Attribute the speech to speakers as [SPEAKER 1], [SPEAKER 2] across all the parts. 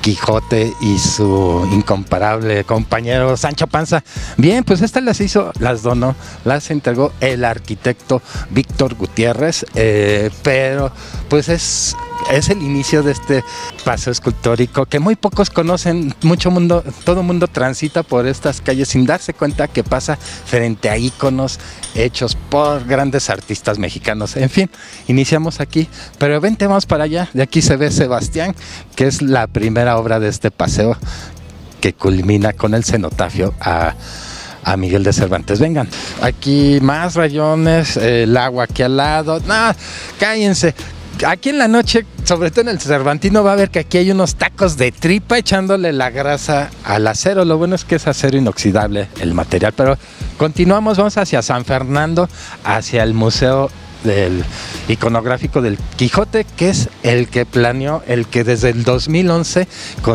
[SPEAKER 1] Quijote y su incomparable compañero Sancho Panza. Bien, pues estas las donó, las entregó el arquitecto Víctor Gutiérrez, pero pues es el inicio de este paseo escultórico que muy pocos conocen. Todo el mundo transita por estas calles sin darse cuenta que pasa frente a íconos hechos por grandes artistas mexicanos. En fin, iniciamos aquí, pero vente, vamos para allá. De aquí se ve Sebastián, que es la primera obra de este paseo que culmina con el cenotafio a Miguel de Cervantes. Vengan, aquí más rayones, el agua aquí al lado. No, cállense. Aquí en la noche, sobre todo en el Cervantino, va a ver que aquí hay unos tacos de tripa echándole la grasa al acero. Lo bueno es que es acero inoxidable el material, pero continuamos, vamos hacia San Fernando, hacia el Museo del Iconográfico del Quijote, que es el que planeó, el que desde el 2011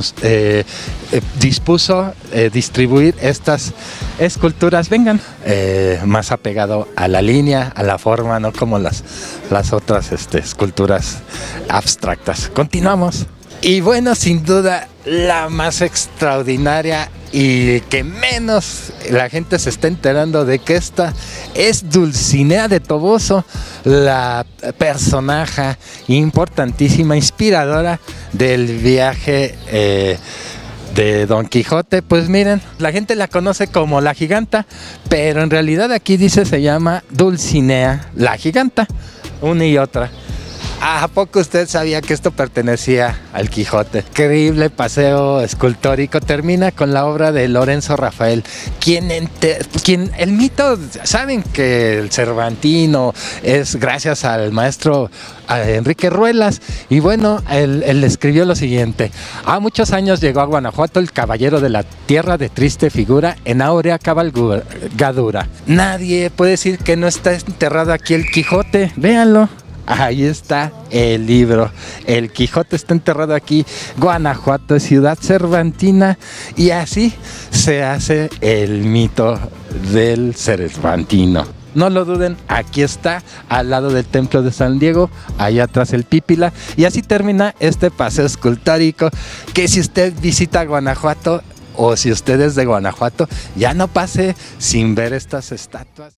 [SPEAKER 1] dispuso distribuir estas esculturas. Vengan, más apegado a la línea, a la forma, no como las otras esculturas abstractas. Continuamos. Y bueno, sin duda, la más extraordinaria y que menos la gente se está enterando de que esta es Dulcinea de Toboso, la personaje importantísima, inspiradora del viaje de Don Quijote. Pues miren, la gente la conoce como la Giganta, pero en realidad aquí dice se llama Dulcinea la Giganta, una y otra. ¿A poco usted sabía que esto pertenecía al Quijote? Increíble paseo escultórico. Termina con la obra de Lorenzo Rafael, quien el mito, saben que el Cervantino es gracias al maestro Enrique Ruelas, y bueno, él escribió lo siguiente: a muchos años llegó a Guanajuato el caballero de la tierra de triste figura en áurea cabalgadura. Nadie puede decir que no está enterrado aquí el Quijote. Véanlo. Ahí está el libro. El Quijote está enterrado aquí. Guanajuato es ciudad cervantina. Y así se hace el mito del Cervantino. No lo duden, aquí está, al lado del Templo de San Diego, allá atrás el Pípila. Y así termina este paseo escultórico, que si usted visita Guanajuato, o si usted es de Guanajuato, ya no pase sin ver estas estatuas.